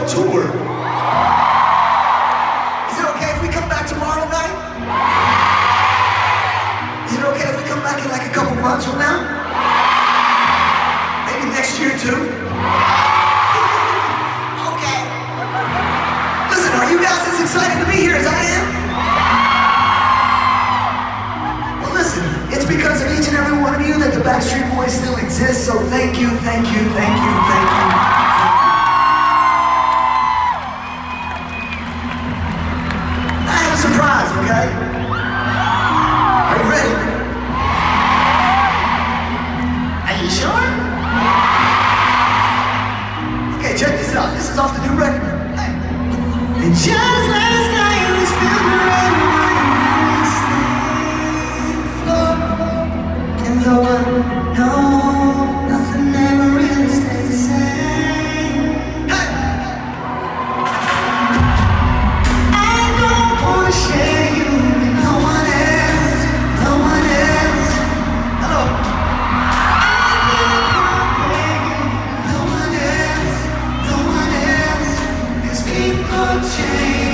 world tour. Is it okay if we come back tomorrow night? Is it okay if we come back in like a couple months from now? Maybe next year too? Okay. Listen, are you guys as excited to be here as I am? Well listen, it's because of each and every one of you that the Backstreet Boys still exist, so thank you, thank you, thank you, thank you. I have a surprise, okay? Are you ready? Are you sure? Okay, check this out. This is off the new record. Hey. And just last night we spilled the red wine and though I know nothing ever really stays the same. Hey. I don't wanna share you with no one else, no one else. Hello. I can't compare you with no one else, no one else. 'Cause people change.